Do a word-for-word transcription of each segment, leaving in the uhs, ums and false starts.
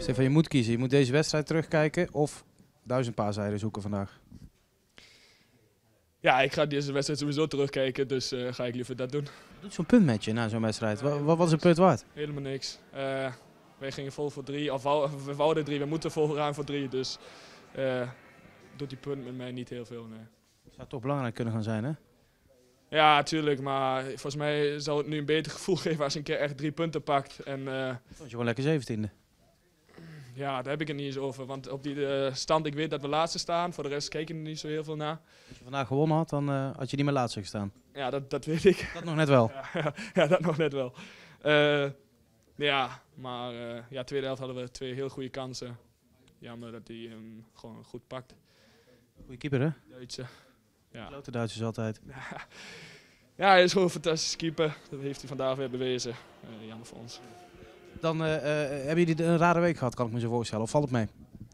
Stefan, je moet kiezen. Je moet deze wedstrijd terugkijken of duizend paarzijden zoeken vandaag. Ja, ik ga deze wedstrijd sowieso terugkijken, dus uh, ga ik liever dat doen. Doet zo'n punt met je na zo'n wedstrijd? Wat, wat was een punt waard? Helemaal niks. Uh, wij gingen vol voor drie, of we wouden drie, we moeten vol gaan voor drie, dus uh, doet die punt met mij niet heel veel. Nee. Zou toch belangrijk kunnen gaan zijn, hè? Ja, natuurlijk, maar volgens mij zou het nu een beter gevoel geven als je een keer echt drie punten pakt. En, uh, Vond je gewoon lekker zeventiende? Ja, daar heb ik het niet eens over, want op die uh, stand, ik weet dat we laatste staan, voor de rest kijk ik er niet zo heel veel naar. Als je vandaag gewonnen had, dan uh, had je niet meer laatste gestaan. Ja, dat, dat weet ik. Dat nog net wel? Ja, ja, ja dat nog net wel. Uh, ja, maar uh, ja, tweede helft hadden we twee heel goede kansen. Jammer dat hij hem gewoon goed pakt. Goeie keeper, hè? Duitse. Ja. Grote Duitsers altijd. Ja, hij is gewoon een fantastische keeper. Dat heeft hij vandaag weer bewezen. Uh, jammer voor ons. Dan uh, uh, hebben jullie een rare week gehad, kan ik me zo voorstellen. Of valt het mee?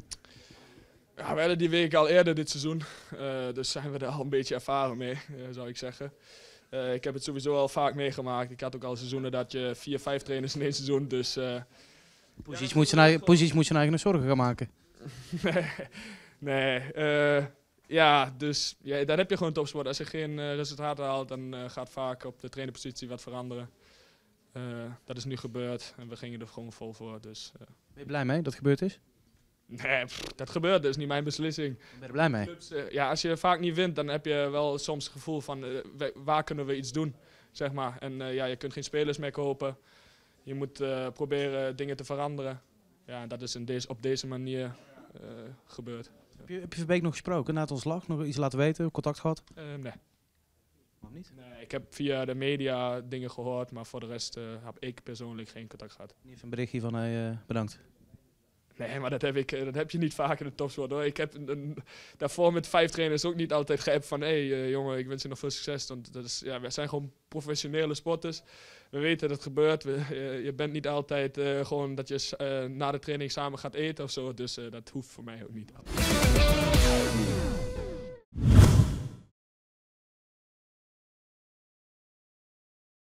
Ja, we hadden die week al eerder dit seizoen. Uh, dus zijn we er al een beetje ervaren mee, uh, zou ik zeggen. Uh, ik heb het sowieso al vaak meegemaakt. Ik had ook al seizoenen dat je vier, vijf trainers in één seizoen. Dus, uh, Poesies moet zijn eigen, Poesies moet zijn eigen zorgen gaan maken. nee, nee. Uh, ja, dus ja, daar heb je gewoon topsport. Als je geen uh, resultaten haalt, dan uh, gaat vaak op de trainerpositie wat veranderen. Uh, dat is nu gebeurd en we gingen er gewoon vol voor. Dus, uh. Ben je blij mee dat het gebeurd is? Nee, pff, dat gebeurt, dat is niet mijn beslissing. Ben je er blij mee? Clubs, uh, ja, als je vaak niet wint, dan heb je wel soms het gevoel van uh, waar kunnen we iets doen, zeg maar. En uh, ja, je kunt geen spelers meer kopen. Je moet uh, proberen dingen te veranderen. Ja, dat is in deze, op deze manier uh, gebeurd. Heb je, heb je Verbeek nog gesproken na het ontslag? Nog iets laten weten? Contact gehad? Uh, nee. Waarom niet? Nee, ik heb via de media dingen gehoord, maar voor de rest uh, heb ik persoonlijk geen contact gehad. Niet een berichtje van hey, uh, bedankt. Nee, maar dat heb, ik, dat heb je niet vaak in de topsport hoor. Ik heb een, een, daarvoor met vijf trainers ook niet altijd geappt van hé hey, uh, jongen, ik wens je nog veel succes. Want dat is, ja, we zijn gewoon professionele sporters. We weten dat het gebeurt. We, uh, je bent niet altijd uh, gewoon dat je uh, na de training samen gaat eten of zo. Dus uh, dat hoeft voor mij ook niet.